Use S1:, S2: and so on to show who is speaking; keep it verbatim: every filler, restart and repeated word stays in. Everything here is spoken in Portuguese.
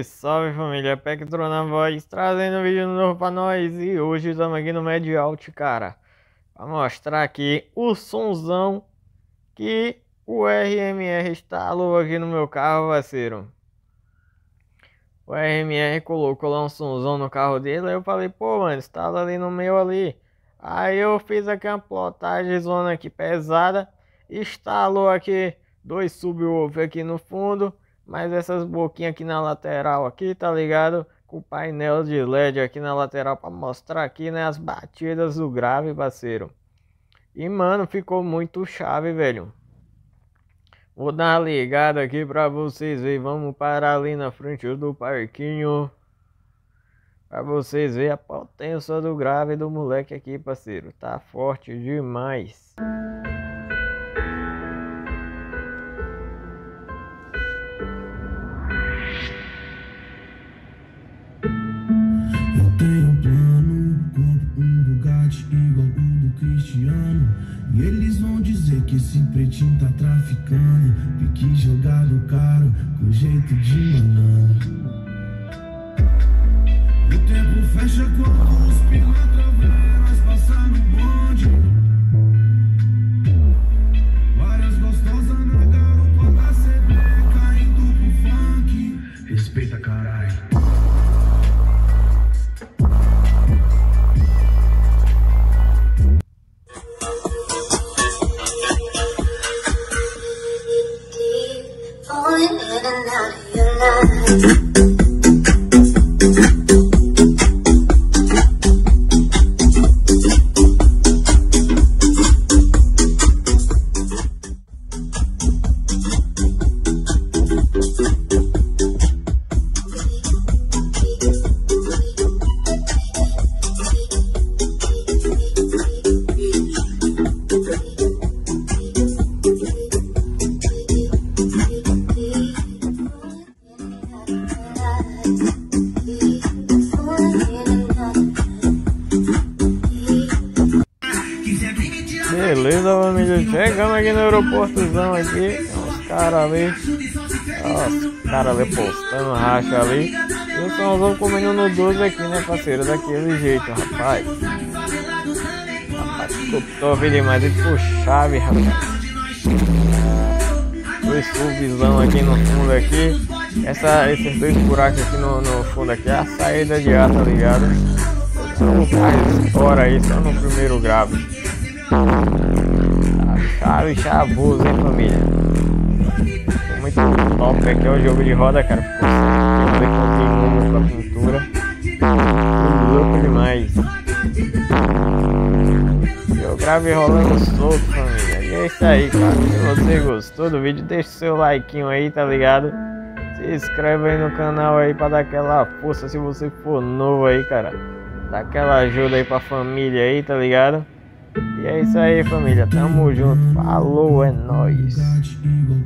S1: Salve, salve família, Pectro na voz, trazendo um vídeo novo pra nós. E hoje estamos aqui no Medialt, cara, pra mostrar aqui o sonzão que o R M R instalou aqui no meu carro, parceiro. O R M R colocou lá um sonzão no carro dele, aí eu falei, pô mano, instala ali no meu ali. Aí eu fiz aqui uma plotagem zona aqui pesada, instalou aqui dois subwoofer aqui no fundo, mas essas boquinhas aqui na lateral aqui, tá ligado? Com o painel de L E D aqui na lateral pra mostrar aqui, né, as batidas do grave, parceiro. E mano, ficou muito chave, velho. Vou dar uma ligada aqui pra vocês verem. Vamos parar ali na frente do parquinho pra vocês verem a potência do grave do moleque aqui, parceiro. Tá forte demais.
S2: Eu tenho um plano, compro um Bugatti igual o do Cristiano. E eles vão dizer que esse pretinho tá traficando. Pique jogado caro, com jeito de malandro. O tempo fecha quando os pilantra vêm nós passar no bonde. Várias gostosas na garupa da C B, caindo pro funk. Respeita, caralho.
S3: Falling in and out of your life.
S1: Beleza, família, chegamos aqui no aeroportozão aqui, os caras ali, ó, os caras ali postando racha ali, e o somzão comendo no doze aqui, né, parceiro, daquele jeito, rapaz. Rapaz, escutou vídeo demais, ele ficou chave, rapaz. Dois subzão aqui no fundo aqui, essa, esses dois buracos aqui no, no fundo aqui, é a saída de ar, tá ligado? Então o carro estoura aí só no primeiro grave. Chave, chavoso, hein, família? Ficou muito top aqui, é o jogo de roda, cara. Ficou com a pintura. Ficou louco demais. E o grave rolando solto, família. E é isso aí, cara. Se você gostou do vídeo, deixa o seu like aí, tá ligado? Se inscreve aí no canal aí pra dar aquela força se você for novo aí, cara. Dá aquela ajuda aí pra família aí, tá ligado? E é isso aí, família, tamo junto, falou, é nóis.